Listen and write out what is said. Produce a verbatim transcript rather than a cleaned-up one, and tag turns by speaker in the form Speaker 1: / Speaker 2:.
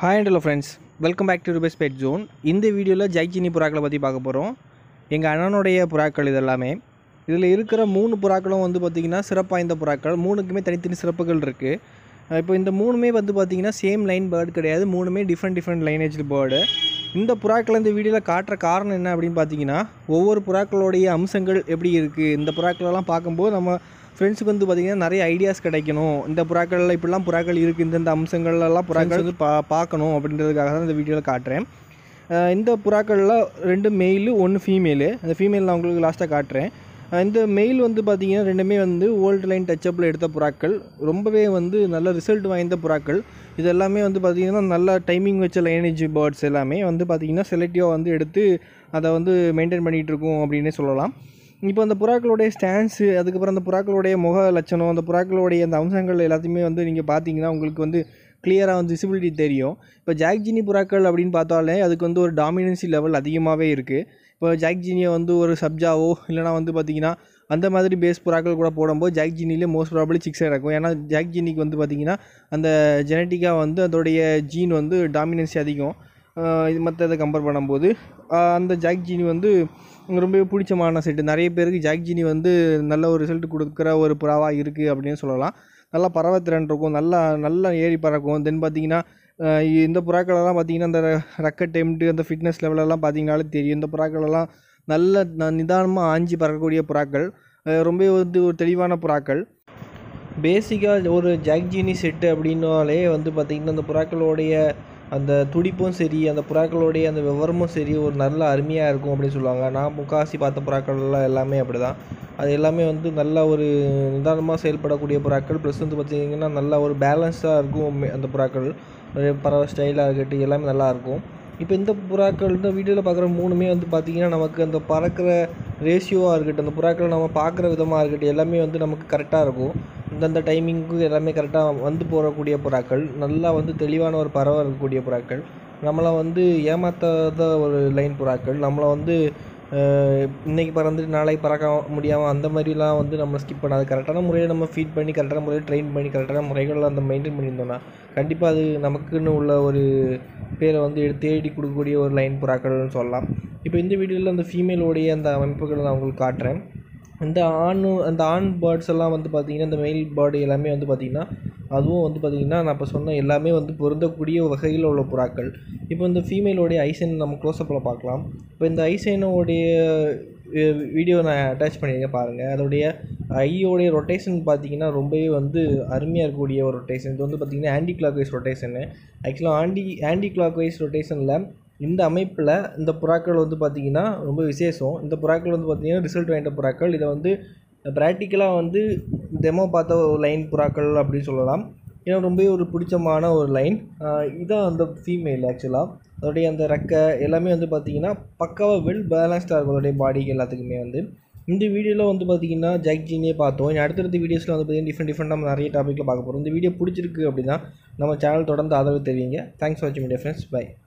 Speaker 1: Hi and hello friends, welcome back to Ruby's Pet Zone. இந்த வீடியோல ஜெய்சினி புறாக்களை பத்தி பார்க்க போறோம். எங்க அண்ணனுடைய புறாக்கள் இதெல்லாமே. இதுல இருக்கிற மூணு புறாக்களும் வந்து பாத்தீங்கன்னா சிறப்பு வாய்ந்த புறாக்கள். மூணுக்குமே தனித்தனி சிறப்புகள் இருக்கு. இப்போ இந்த மூணுமே வந்து பாத்தீங்கன்னா சேம் லைன் பேர்ட் கிடையாது. மூணுமே டிஃபரண்ட் டிஃபரண்ட் லைனேஜ் பேர்ட். இந்த புறாக்களை இந்த வீடியோல காட்டுற காரணம் என்ன அப்படினு பாத்தீங்கன்னா ஒவ்வொரு புறாக்களோட அம்சங்கள் எப்படி இருக்கு. இந்த புறாக்களை எல்லாம் பாக்கும்போது நம்ம ஃப்ரெண்ட்ஸ்க்கு வந்து பார்த்தீங்கன்னா நிறைய ஐடியாஸ் கிடைக்கணும். இந்த புறாக்கள்ல இப்படிலாம் புறாக்கள் இருக்குது, இந்தந்த அம்சங்கள்லாம் புறாக்கள் வந்து பா பார்க்கணும் அப்படின்றதுக்காக தான் இந்த வீடியோவில் காட்டுறேன். இந்த புறாக்களில் ரெண்டு மெயில் ஒன்று ஃபீமேலு. அந்த ஃபீமேல் நான் உங்களுக்கு லாஸ்ட்டாக காட்டுறேன். இந்த மெயில் வந்து பார்த்திங்கன்னா ரெண்டுமே வந்து ஓல்டு லைன் டச்சப்பில் எடுத்த புறாக்கள். ரொம்பவே வந்து நல்ல ரிசல்ட் வாய்ந்த புறாக்கள். இது எல்லாமே வந்து பார்த்திங்கன்னா நல்ல டைமிங் வச்ச லைனேஜ் பேர்ட்ஸ் எல்லாமே வந்து பார்த்திங்கன்னா செலக்டிவாக வந்து எடுத்து அதை வந்து மெயின்டைன் பண்ணிகிட்டு இருக்கோம் அப்படின்னே சொல்லலாம். இப்போ அந்த புறாக்களுடைய ஸ்டான்ஸு, அதுக்கப்புறம் அந்த புறாக்களுடைய முக லட்சணம், அந்த புறாக்களுடைய அந்த அம்சங்கள் எல்லாத்தையுமே வந்து நீங்கள் பார்த்தீங்கன்னா உங்களுக்கு வந்து கிளியராக வந்து விசிபிலிட்டி தெரியும். இப்போ ஜாக்ஜினி புறாக்கள் அப்படின்னு பார்த்தாலே அதுக்கு வந்து ஒரு டாமினன்சி லெவல் அதிகமாகவே இருக்குது. இப்போ ஜாக்ஜினியை வந்து ஒரு சப்ஜாவோ இல்லைனா வந்து பார்த்திங்கன்னா அந்த மாதிரி பேஸ் புறாக்கள் கூட போடும்போது ஜாக்ஜினிலே மோஸ்ட் ப்ராபப்ளி சிக்ஸாக இருக்கும். ஏன்னா ஜாக்ஜினிக்கு வந்து பார்த்திங்கன்னா அந்த ஜெனட்டிக்காக வந்து அதோடைய ஜீன் வந்து டாமினன்சி அதிகம். இது மற்ற இதை கம்பேர் பண்ணும்போது அந்த ஜாக்ஜினி வந்து ரொம்பவே பிடிச்சமான செட்டு. நிறைய பேருக்கு ஜாக்ஜினி வந்து நல்ல ஒரு ரிசல்ட் கொடுக்குற ஒரு புறாவாக இருக்குது அப்படின்னு சொல்லலாம். நல்லா பறவைத்திறன் இருக்கும், நல்லா நல்லா ஏறி பறக்கும். தென் பார்த்திங்கன்னா இந்த புறாக்களெல்லாம் பார்த்திங்கன்னா அந்த ரெக்க டெம்ட்டு அந்த ஃபிட்னஸ் லெவலெல்லாம் பார்த்திங்கனாலே தெரியும். இந்த புறாக்களெல்லாம் நல்ல நிதானமாக ஆஞ்சி பறக்கக்கூடிய புறாக்கள், ரொம்ப வந்து ஒரு தெளிவான புறாக்கள். பேசிக்காக ஒரு ஜாக்ஜினி செட்டு அப்படின்னாலே வந்து பார்த்திங்கன்னா அந்த புறாக்களோடைய அந்த துடிப்பும் சரி, அந்த புறாக்களுடைய அந்த விவரமும் சரி ஒரு நல்ல அருமையாக இருக்கும் அப்படின்னு சொல்லுவாங்க. நான் முக்காசி பார்த்த புறாக்கள்லாம் எல்லாமே அப்படி தான். அது எல்லாமே வந்து நல்ல ஒரு நிதானமாக செயல்படக்கூடிய புறாக்கள். ப்ளஸ் வந்து பார்த்திங்கன்னா நல்லா ஒரு பேலன்ஸாக இருக்கும் அந்த புறாக்கள். பறவை ஸ்டைலாக இருக்கட்டும் எல்லாமே நல்லாயிருக்கும். இப்போ இந்த புறாக்கள் இந்த வீடியோவில் பார்க்குற மூணுமே வந்து பார்த்திங்கன்னா நமக்கு அந்த பறக்கிற ரேஷியோவாக இருக்கட்டும், அந்த புறாக்களை நம்ம பார்க்குற விதமாக இருக்கட்டும் எல்லாமே வந்து நமக்கு கரெக்டாக இருக்கும். இந்தந்த டைமிங்க்கு எல்லாமே கரெக்டாக வந்து போகக்கூடிய புறாக்கள், நல்லா வந்து தெளிவான ஒரு பறவை இருக்கக்கூடிய புறாக்கள், நம்மளை வந்து ஏமாற்றாத ஒரு லைன் புறாக்கள், நம்மளை வந்து இன்றைக்கி பறந்துட்டு நாளைக்கு பறக்க முடியாமல் அந்த மாதிரிலாம் வந்து நம்ம ஸ்கிப் பண்ணாது. கரெக்டான முறையில் நம்ம ஃபீட் பண்ணி கரெக்டான முறையில் ட்ரெயின் பண்ணி கரெக்டான முறைகளில் அந்த மெயின்டைன் பண்ணியிருந்தோம்னா கண்டிப்பாக அது நமக்குன்னு உள்ள ஒரு பேரை வந்து தேடி கொடுக்கக்கூடிய ஒரு லைன் புறாக்கள்னு சொல்லலாம். இப்போ இந்த வீடியோவில் அந்த ஃபீமேலோடைய அந்த அமைப்புகளை நான் உங்களுக்கு காட்டுறேன். இந்த ஆண் அந்த ஆண் பேர்ட்ஸ் எல்லாம் வந்து பார்த்திங்கன்னா இந்த மெயில் பேர்டு எல்லாமே வந்து பார்த்திங்கன்னா அதுவும் வந்து பார்த்திங்கன்னா நான் இப்போ சொன்ன எல்லாமே வந்து பொருந்தக்கூடிய வகையில் உள்ள புறாக்கள். இப்போ இந்த ஃபீமேலோடைய ஐசைன் நம்ம க்ளோஸ்அப்பில் பார்க்கலாம். இப்போ இந்த ஐசைனோடைய வீடியோ நான் அட்டாச் பண்ணியிருக்கேன் பாருங்கள். அதோடைய ஐயோடைய ரொட்டேஷன் பார்த்திங்கன்னா ரொம்பவே வந்து அருமையாக இருக்கக்கூடிய ஒரு ரொட்டேஷன். இது வந்து பார்த்திங்கன்னா ஆன்டி கிளாக் வைஸ் ரொட்டேஷனு. ஆக்சுவலாக ஆன்டி ஆன்டி கிளாக் வைஸ் ரொட்டேஷனில் இந்த அமைப்பில் இந்த புறாக்கள் வந்து பார்த்திங்கன்னா ரொம்ப விசேஷம். இந்த புறாக்கள் வந்து பார்த்திங்கன்னா ரிசல்ட் வாங்கிட்ட புறாக்கள். இதை வந்து ப்ராக்டிக்கலாக வந்து டெமோ பார்த்த ஒரு லைன் புறாக்கள் அப்படின்னு சொல்லலாம். ஏன்னா ரொம்பவே ஒரு பிடிச்சமான ஒரு லைன். இதுதான் அந்த ஃபீமேல். ஆக்சுவலாக அதோடைய அந்த ரெக்கை எல்லாமே வந்து பார்த்திங்கன்னா பக்காவாக வெல் பேலன்ஸ்டாக இருக்கும் அதோடைய பாடிக்கு எல்லாத்துக்குமே. வந்து இந்த வீடியோவில் வந்து பார்த்திங்கன்னா ஜாக்ஜினியே பார்த்தோம். இனி அடுத்தடுத்த வீடியோஸில் வந்து பார்த்திங்கன்னா டிஃப்ரெண்ட் டிஃப்ரெண்ட் நம்ம நிறைய டாப்பிக்கில் பார்க்க போகிறோம். இந்த வீடியோ பிடிச்சிருக்கு அப்படின்னா நம்ம சேனல் தொடர்ந்து ஆதரவு தெரிவிங்க. தேங்க்ஸ் ஃபார் வாட்சிங் மீடியா ஃப்ரெண்ட்ஸ். பை.